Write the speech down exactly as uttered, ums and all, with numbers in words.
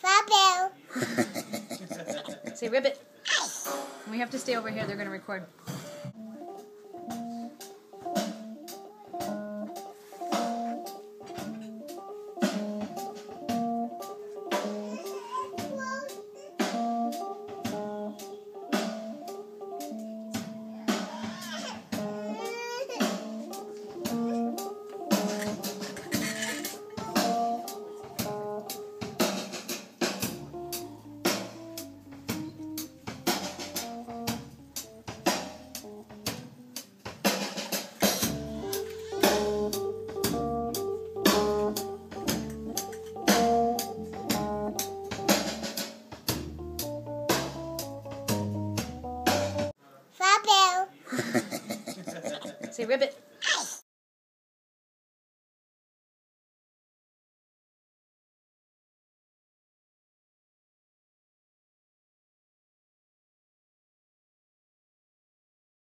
Frogville. Say ribbit. We have to stay over here. They're going to record. Frogville. Say ribbit.